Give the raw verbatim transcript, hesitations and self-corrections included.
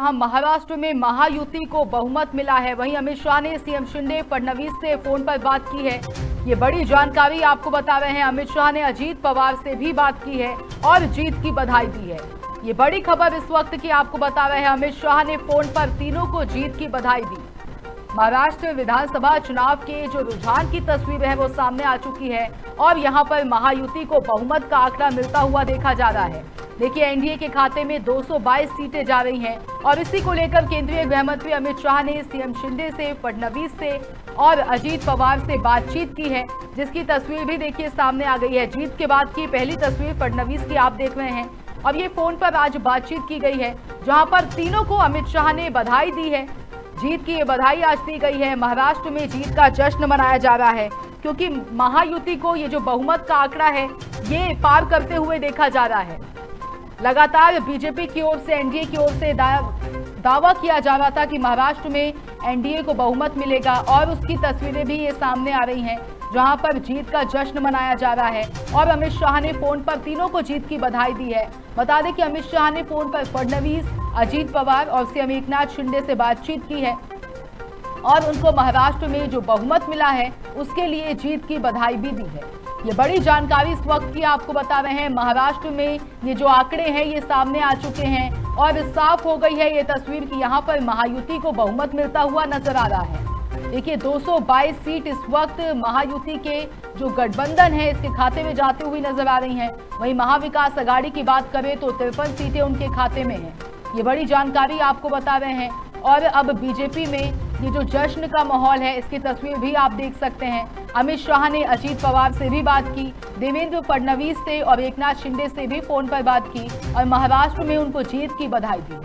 जहां महाराष्ट्र में महायुति को बहुमत मिला है, वहीं अमित शाह ने सीएम शिंदे फडणवीस से फोन पर बात की है। ये बड़ी जानकारी आपको बता रहे हैं। अमित शाह ने अजीत पवार से भी बात की है और जीत की बधाई दी है। ये बड़ी खबर इस वक्त की आपको बता रहे हैं। अमित शाह ने फोन पर तीनों को जीत की बधाई दी। महाराष्ट्र विधानसभा चुनाव के जो रुझान की तस्वीर है वो सामने आ चुकी है और यहां पर महायुति को बहुमत का आंकड़ा मिलता हुआ देखा जा रहा है। देखिए, एनडीए के खाते में दो सौ बाईस सीटें जा रही हैं और इसी को लेकर केंद्रीय गृह मंत्री अमित शाह ने सीएम शिंदे से, फडणवीस से और अजीत पवार से बातचीत की है, जिसकी तस्वीर भी देखिए सामने आ गई है। जीत के बाद की पहली तस्वीर फडणवीस की आप देख रहे हैं और ये फोन पर आज बातचीत की गई है, जहां पर तीनों को अमित शाह ने बधाई दी है। जीत की ये बधाई आज दी गई है। महाराष्ट्र में जीत का जश्न मनाया जा रहा है क्योंकि महायुति को ये जो बहुमत का आंकड़ा है ये पार करते हुए देखा जा रहा है। लगातार बीजेपी की ओर से, एनडीए की ओर से दा, दावा किया जा रहा था कि महाराष्ट्र में एनडीए को बहुमत मिलेगा और उसकी तस्वीरें भी ये सामने आ रही हैं, जहां पर जीत का जश्न मनाया जा रहा है और अमित शाह ने फोन पर तीनों को जीत की बधाई दी है। बता दें कि अमित शाह ने फोन पर फडणवीस, अजीत पवार और सीएम एकनाथ शिंदे से बातचीत की है और उनको महाराष्ट्र में जो बहुमत मिला है उसके लिए जीत की बधाई भी दी है। ये बड़ी जानकारी इस वक्त की आपको बता रहे हैं। महाराष्ट्र में ये जो आंकड़े हैं ये सामने आ चुके हैं और साफ हो गई है ये तस्वीर कि यहाँ पर महायुति को बहुमत मिलता हुआ नजर आ रहा है। देखिए, दो सौ बाईस सीट इस वक्त महायुति के जो गठबंधन है इसके खाते में जाती हुई नजर आ रही हैं। वहीं महाविकास अघाड़ी की बात करें तो तिरपन सीटें उनके खाते में हैं। ये बड़ी जानकारी आपको बता रहे हैं और अब बीजेपी में ये जो जश्न का माहौल है इसकी तस्वीर भी आप देख सकते हैं। अमित शाह ने अजीत पवार से भी बात की, देवेंद्र फडणवीस से और एकनाथ शिंदे से भी फोन पर बात की और महाराष्ट्र में उनको जीत की बधाई दी।